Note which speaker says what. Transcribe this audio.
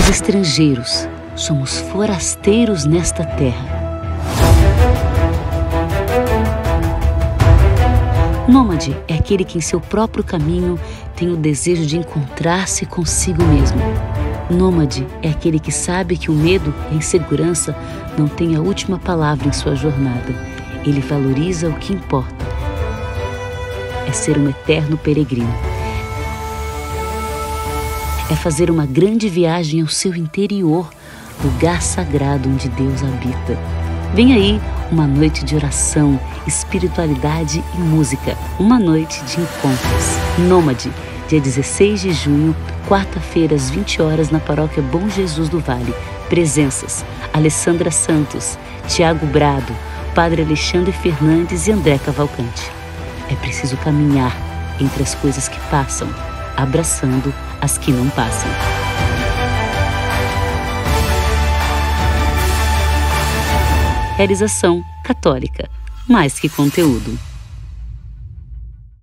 Speaker 1: somos estrangeiros, somos forasteiros nesta terra. Nômade é aquele que em seu próprio caminho tem o desejo de encontrar-se consigo mesmo. Nômade é aquele que sabe que o medo e a insegurança não têm a última palavra em sua jornada. Ele valoriza o que importa. É ser um eterno peregrino. É fazer uma grande viagem ao seu interior, lugar sagrado onde Deus habita. Vem aí uma noite de oração, espiritualidade e música. Uma noite de encontros. Nômade, dia 16 de junho, quarta-feira, às 20 horas, na Paróquia Bom Jesus do Vale. Presenças: Alessandra Santos, Tiago Brado, Padre Alexandre Fernandes e André Cavalcante. É preciso caminhar entre as coisas que passam, abraçando as que não passam. Realização católica, mais que conteúdo.